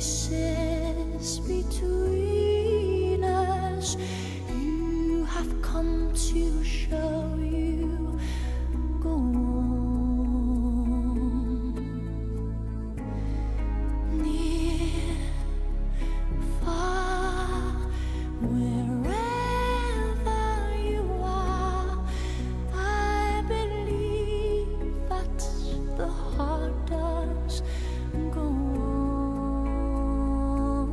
choices between us. You have come to show you. Go on. Near, far, wherever you are, I believe that the heart does go on.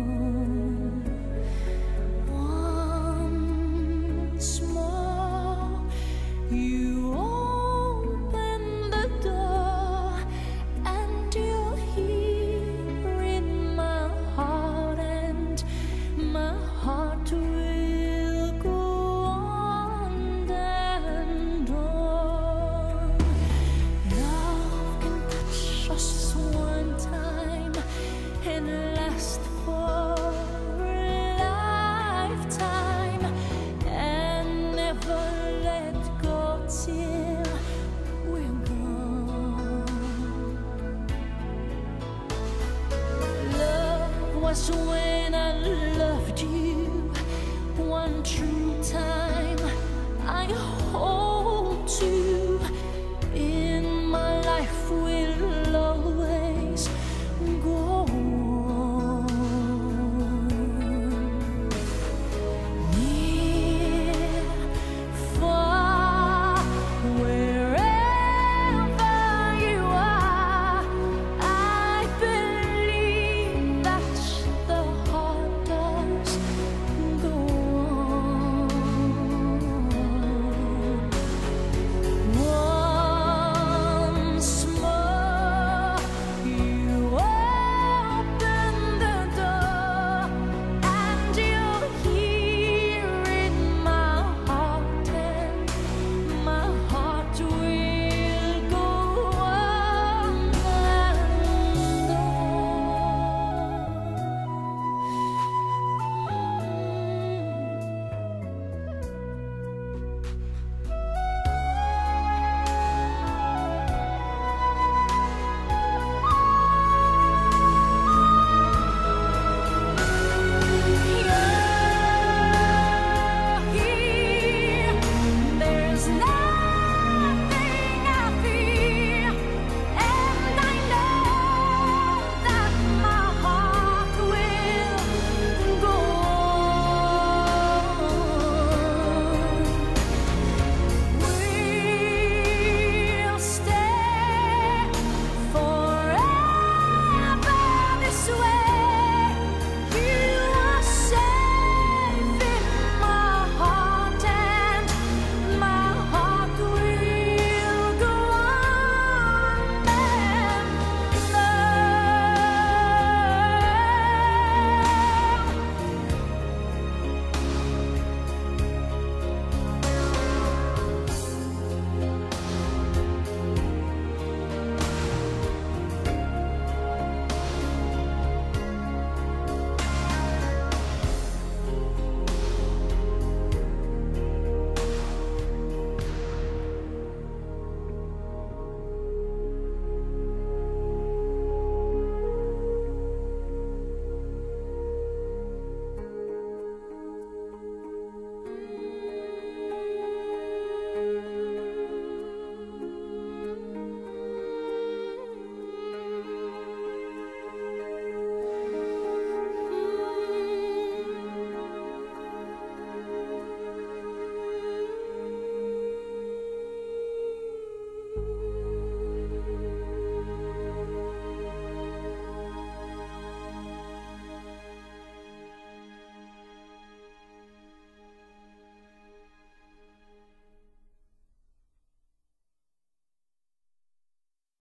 Once more, you open the door, and you're here in my heart, and my heart will go on and on. Love can touch us one time and last for a lifetime, and never let go till we're gone. Love was when I loved you one true time. I hold to